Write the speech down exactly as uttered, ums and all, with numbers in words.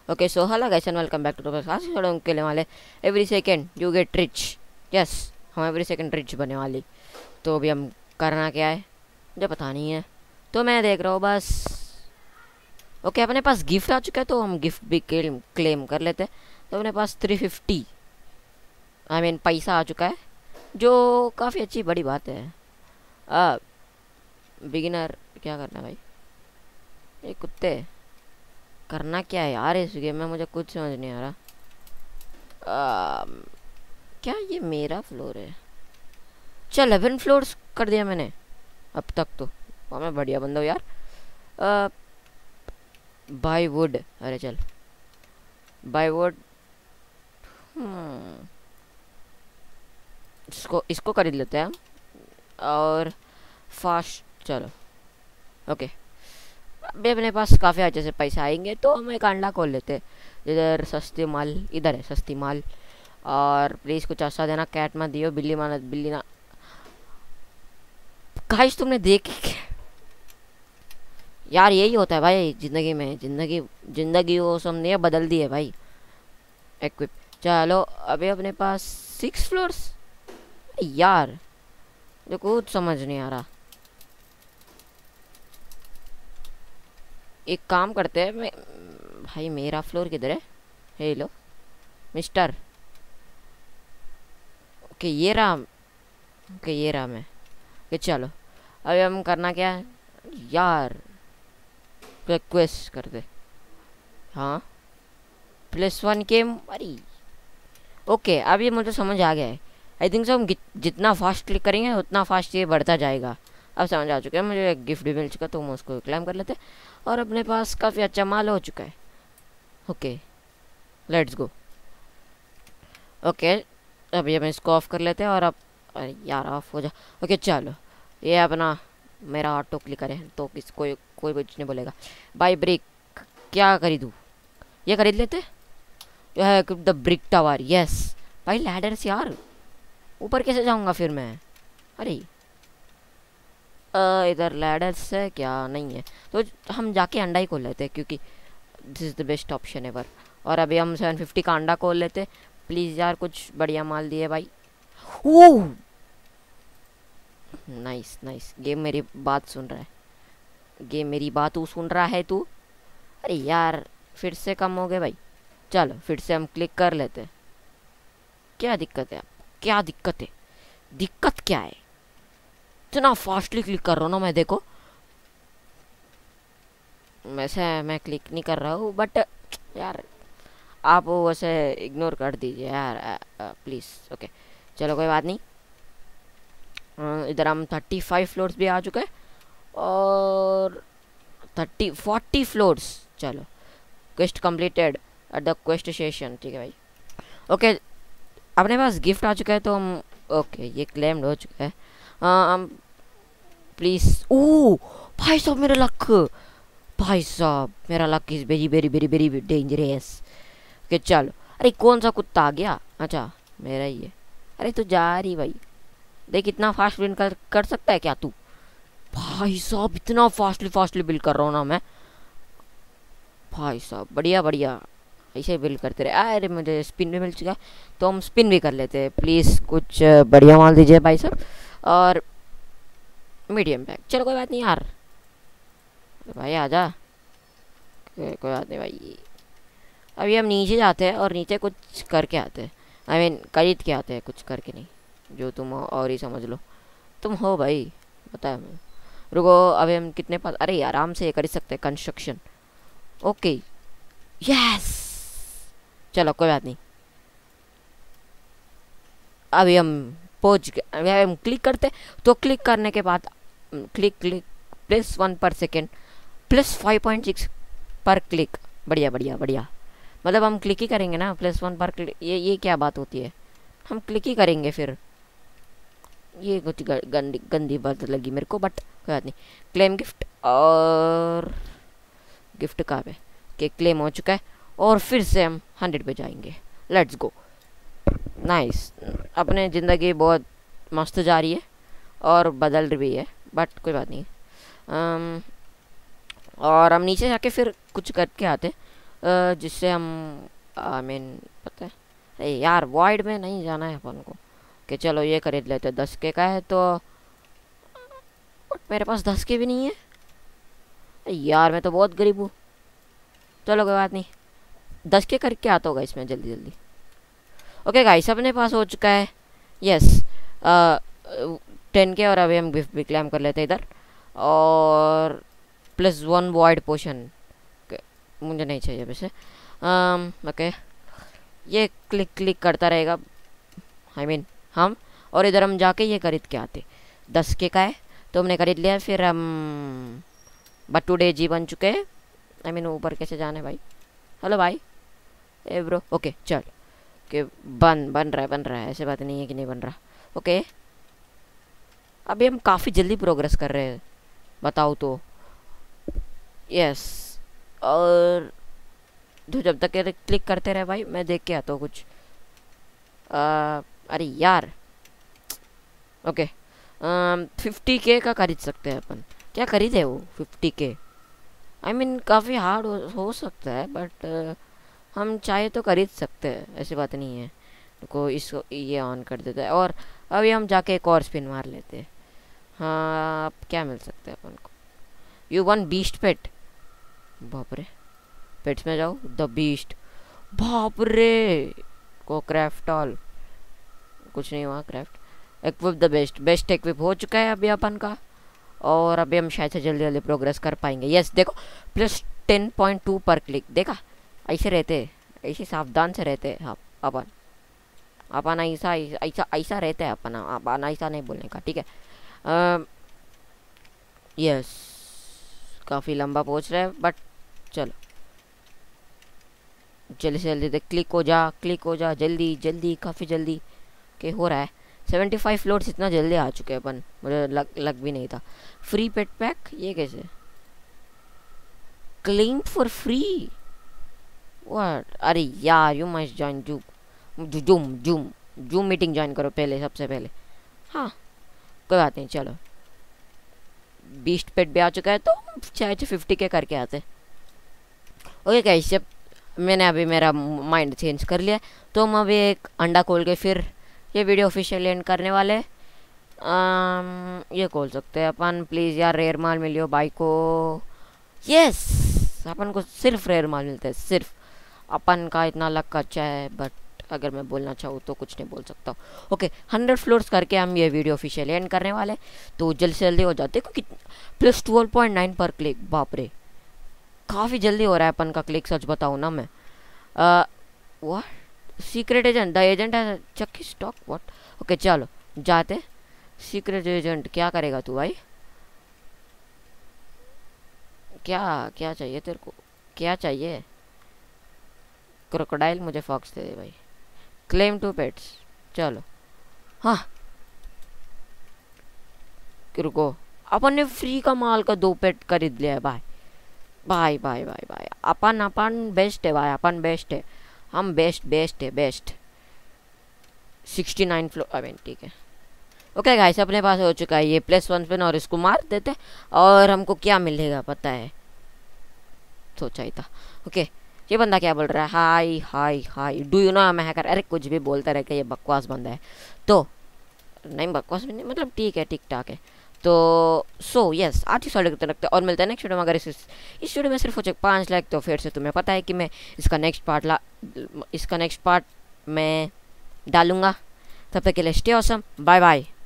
Okay so hello guys and welcome back to the आज हम खेलने वाले every second you get rich. Yes, हम एवरी सेकंड रिच बनने वाली। तो अभी हम करना क्या है मुझे पता नहीं है, तो मैं देख रहा हूँ बस। ओके अपने पास गिफ्ट आ चुका है तो हम गिफ्ट भी क्लेम क्लेम कर लेते हैं। तो अपने पास थ्री फिफ्टी आई मीन पैसा आ चुका है, जो काफ़ी अच्छी बड़ी बात है। आ, बिगिनर क्या करना है भाई? ये कुत्ते करना क्या है यार इस गेम में, मुझे कुछ समझ नहीं आ रहा। आ, क्या ये मेरा फ्लोर है? चल इलेवन फ्लोर्स कर दिया मैंने अब तक तो। और मैं बढ़िया बंदा हूँ यार। बाय वुड, अरे चल बाय वुड। हम्म इसको इसको खरीद लेते हैं हम। और फास्ट चलो ओके। अभी अपने पास काफ़ी अच्छे से पैसे आएंगे तो हम एक अंडा खोल लेते हैं। इधर सस्ती माल, इधर है सस्ती माल। और प्लीज़ कुछ अच्छा देना, कैट मत दियो, बिल्ली माना बिल्ली ना। गाइस तुमने देखी क्या? यार यही होता है भाई ज़िंदगी में, ज़िंदगी ज़िंदगी वो सबने बदल दी है भाई। इक्विप चलो अभी अपने पास सिक्स फ्लोर्स। यार जो कुछ समझ नहीं आ रहा। एक काम करते हैं, मैं भाई मेरा फ्लोर किधर है? Hello mister. ओके ये रहा। ओके ये रहा मैं। ओके चलो अभी हम करना क्या है यार? रिक्वेस्ट कर दे। हाँ प्लस वन के अरे ओके अभी मुझे समझ आ गया है। आई थिंक सो हम जितना फास्ट क्लिक करेंगे उतना फास्ट ये बढ़ता जाएगा। अब समझ आ चुका है मुझे। एक गिफ्ट भी मिल चुका तो हम उसको क्लेम कर लेते हैं। और अपने पास काफ़ी अच्छा माल हो चुका है। Okay let's go. ओके अभी हम इसको ऑफ कर लेते हैं और अब अरे यार ऑफ हो जा। ओके चलो ये अपना मेरा ऑटो क्लिकर है तो किस कोई कोई कुछ नहीं बोलेगा। बाय ब्रिक क्या खरीदूँ? ये खरीद लेते जो है द ब्रिक टावर। यस भाई लैडर से यार ऊपर कैसे जाऊँगा फिर मैं? अरे इधर लैडर से क्या नहीं है तो हम जाके अंडा ही खोल लेते हैं क्योंकि this is the best option ever. और अभी हम सेवन फिफ्टी का अंडा खोल लेते। प्लीज़ यार कुछ बढ़िया माल दिए भाई। Oh nice nice. गेम मेरी बात सुन रहा है, गेम मेरी बात तू सुन रहा है तू? अरे यार फिर से कम हो गए भाई। चलो फिर से हम क्लिक कर लेते। क्या दिक्कत है? क्या दिक्कत है? दिक्कत क्या है? इतना फास्टली क्लिक कर रहा हूँ ना मैं, देखो। वैसे मैं क्लिक नहीं कर रहा हूँ बट यार आप वो वैसे इग्नोर कर दीजिए यार प्लीज़। ओके चलो कोई बात नहीं। इधर हम थर्टी फाइव फ्लोर्स भी आ चुके हैं और थर्टी फोर्टी फ्लोर्स। चलो quest completed at the quest station. ठीक है भाई। ओके अपने पास गिफ्ट आ चुका है तो हम ओके ये क्लेम्ड हो चुका है। हम प्लीज़ ओह भाई साहब मेरा लक, भाई साहब मेरा luck is very very very very dangerous. Okay चलो। अरे कौन सा कुत्ता आ गया? अच्छा मेरा ही है। अरे तू जा रही भाई, देख इतना फास्ट बिल्ड कर, कर सकता है क्या तू? भाई साहब इतना फास्टली फास्टली बिल्ड कर रहा हूँ ना मैं। भाई साहब बढ़िया बढ़िया ऐसे बिल्ड करते रहे। अरे मुझे स्पिन भी मिल चुका है तो हम स्पिन भी कर लेते हैं। प्लीज़ कुछ बढ़िया माल दीजिए भाई साहब। और मीडियम पैक चलो कोई बात नहीं यार। भाई आजा कोई बात नहीं भाई। अभी हम नीचे जाते हैं और नीचे कुछ करके आते हैं। आई मीन खरीद के आते हैं, कुछ करके नहीं। जो तुम हो और ही समझ लो, तुम हो भाई बताया मैं। रुको अभी हम कितने पास? अरे आराम से ये कर सकते हैं कंस्ट्रक्शन। ओके यस चलो कोई बात नहीं। अभी हम पहुंच गए। अभी हम क्लिक करते तो क्लिक करने के बाद क्लिक क्लिक प्लस वन पर second plus five point six पर क्लिक। बढ़िया बढ़िया बढ़िया। मतलब हम क्लिक ही करेंगे ना प्लस वन पर क्लिक। ये ये क्या बात होती है? हम क्लिक ही करेंगे फिर। ये कुछ गंदी गंदी बात लगी मेरे को बट कोई बात नहीं। क्लेम गिफ्ट और गिफ्ट कहाँ पे? के क्लेम हो चुका है और फिर से हम हंड्रेड पे जाएंगे। Let's go. नाइस अपने ज़िंदगी बहुत मस्त जा रही है और बदल रही है बट कोई बात नहीं। um, और हम नीचे जाके फिर कुछ करके आते। जिससे हम आई मीन पता है, अरे यार वॉइड में नहीं जाना है अपन को, कि चलो ये खरीद लेते, दस के का है तो मेरे पास दस के भी नहीं है यार, मैं तो बहुत गरीब हूँ। चलो कोई बात नहीं, दस के करके आता होगा इसमें जल्दी जल्दी। ओके गाइस अपने पास हो चुका है यस टेन के, और अभी हम गिफ्ट भी क्लेम कर लेते हैं इधर, और प्लस वन वॉइड पोशन मुझे नहीं चाहिए वैसे। ओके ये क्लिक क्लिक करता रहेगा आई I मीन mean, हम, और इधर हम जाके ये खरीद के आते, दस के का है तो हमने खरीद लिया। फिर हम बट टुडे जी बन चुके हैं। आई मीन ऊपर कैसे जाना है भाई, हेलो भाई ए ब्रो। ओके चल के बन बन रहा है बन रहा है, ऐसे बात नहीं है कि नहीं बन रहा। ओके अभी हम काफ़ी जल्दी प्रोग्रेस कर रहे हैं बताओ तो, यस। और तो जब तक ये क्लिक करते रहे भाई, मैं देख के आता हूँ कुछ। आ, अरे यार ओके फिफ्टी के का खरीद सकते हैं अपन, क्या खरीदे वो फिफ्टी के, आई मीन काफ़ी हार्ड हो, हो सकता है बट uh, हम चाहे तो खरीद सकते हैं, ऐसी बात नहीं है। को इसको ये ऑन कर देता है, और अभी हम जाके एक और स्पिन मार लेते हैं। हाँ अब क्या मिल सकता है अपन को, यू वन बीस्ट पेट, बाप रे पेट्स में जाओ, द बीस्ट, बाप रे को क्राफ्ट ऑल, कुछ नहीं हुआ craft, equip the best, best equip हो चुका है अभी अपन का, और अभी हम शायद से जल्दी जल्दी प्रोग्रेस कर पाएंगे। यस देखो प्लस टेन पॉइंट टू पर क्लिक, देखा ऐसे रहते, ऐसे सावधान से रहते हाँ अपन अपन ऐसा ऐसा ऐसा रहते हैं अपन, अपन ऐसा नहीं बोलने का ठीक है। यस काफ़ी लंबा पहुंच रहा है बट चलो जल्दी से जल्दी देख, क्लिक हो जा क्लिक हो जा जल्दी जल्दी, काफ़ी जल्दी के हो रहा है। सेवेंटी फाइव फ्लोर्स इतना जल्दी आ चुके हैं अपन, मुझे लग लग भी नहीं था। फ्री पेट पैक, ये कैसे क्लेम फॉर फ्री, व्हाट, अरे यार you must join zoom zoom zoom zoom meeting join करो पहले, सबसे पहले। हाँ कोई बात नहीं, चलो बीस्ट पेट भी आ चुका है तो चाहे तो फिफ्टी के करके आते। ओके गाइस जब मैंने अभी मेरा माइंड चेंज कर लिया, तो हम अभी एक अंडा खोल के फिर ये वीडियो ऑफिशियली एंड करने वाले। आम, ये खोल सकते हैं अपन, प्लीज़ यार रेयर माल मिलियो भाई को। यस अपन को सिर्फ रेयर माल मिलता है, सिर्फ अपन का इतना लक अच्छा है, बट अगर मैं बोलना चाहूँ तो कुछ नहीं बोल सकता। ओके हंड्रेड फ्लोर्स करके हम ये वीडियो ऑफिशियली एंड करने वाले, तो जल्दी से जल्दी हो जाते क्योंकि प्लस ट्वेल्व पॉइंट नाइन पर क्लिक, बाप रे काफ़ी जल्दी हो रहा है अपन का क्लिक, सच बताऊँ ना मैं। What secret agent, the agent है चक्की स्टॉक, व्हाट। ओके चलो जाते, सीक्रेट एजेंट क्या करेगा तू भाई, क्या क्या चाहिए तेरे को, क्या चाहिए। क्रोकोडाइल मुझे फॉक्स दे दे भाई, क्लेम टू पेट्स, चलो हाँ रुको, अपन ने फ्री का माल का दो पेट खरीद लिया है भाई भाई भाई भाई भाई, अपन अपन बेस्ट है भाई, अपन बेस्ट है, हम बेस्ट बेस्ट है best. Sixty nine floor I mean ठीक है। ओके गाइस अपने पास हो चुका है ये प्लस वन पिन, और इसको मार देते और हमको क्या मिलेगा पता है, सोचा ही था। ओके ये बंदा क्या बोल रहा है, hi hi hi do you know मैं हैकर, अरे कुछ भी बोलता रहे कि ये बकवास बंदा है, तो नहीं बकवास भी नहीं मतलब ठीक है ठीक ठाक है। तो सो यस आज ही रखते रखते और मिलते हैं नेक्स्ट वीडियो में। अगर इस इस वीडियो में सिर्फ हो चुके पाँच लाइक तो फिर से तुम्हें पता है कि मैं इसका नेक्स्ट पार्ट ला इसका नेक्स्ट पार्ट मैं डालूंगा। तब तक के लिए स्टे ऑसम, बाय बाय।